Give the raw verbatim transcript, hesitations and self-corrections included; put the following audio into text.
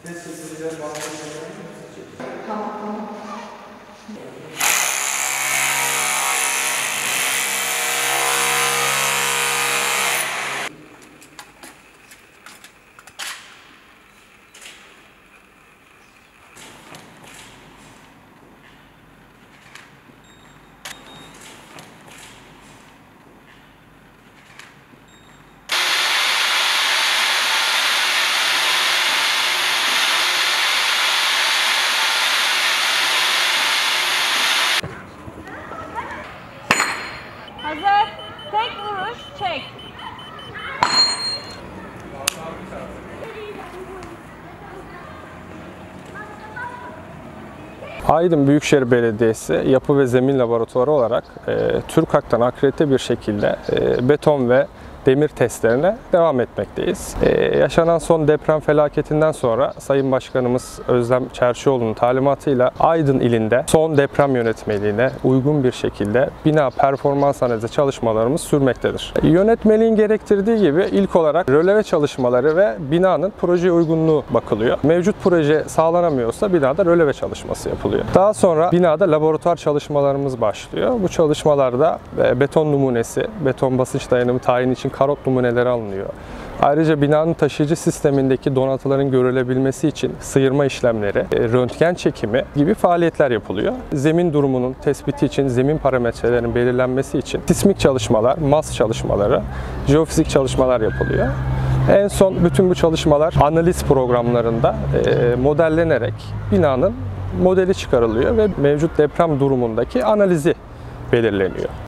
Tamam, tamam. Hazır. Tek vuruş, çek. Aydın Büyükşehir Belediyesi Yapı ve Zemin Laboratuvarı olarak e, TÜRKAK'tan akredite bir şekilde e, beton ve demir testlerine devam etmekteyiz. Ee, yaşanan son deprem felaketinden sonra Sayın Başkanımız Özlem Çerçioğlu'nun talimatıyla Aydın ilinde son deprem yönetmeliğine uygun bir şekilde bina performans analizi çalışmalarımız sürmektedir. Yönetmeliğin gerektirdiği gibi ilk olarak röleve çalışmaları ve binanın projeye uygunluğu bakılıyor. Mevcut proje sağlanamıyorsa binada röleve çalışması yapılıyor. Daha sonra binada laboratuvar çalışmalarımız başlıyor. Bu çalışmalarda beton numunesi, beton basınç dayanımı tayini için karot numuneleri alınıyor. Ayrıca binanın taşıyıcı sistemindeki donatıların görülebilmesi için sıyırma işlemleri, röntgen çekimi gibi faaliyetler yapılıyor. Zemin durumunun tespiti için, zemin parametrelerinin belirlenmesi için sismik çalışmalar, mas çalışmaları, jeofizik çalışmalar yapılıyor. En son bütün bu çalışmalar analiz programlarında modellenerek binanın modeli çıkarılıyor ve mevcut deprem durumundaki analizi belirleniyor.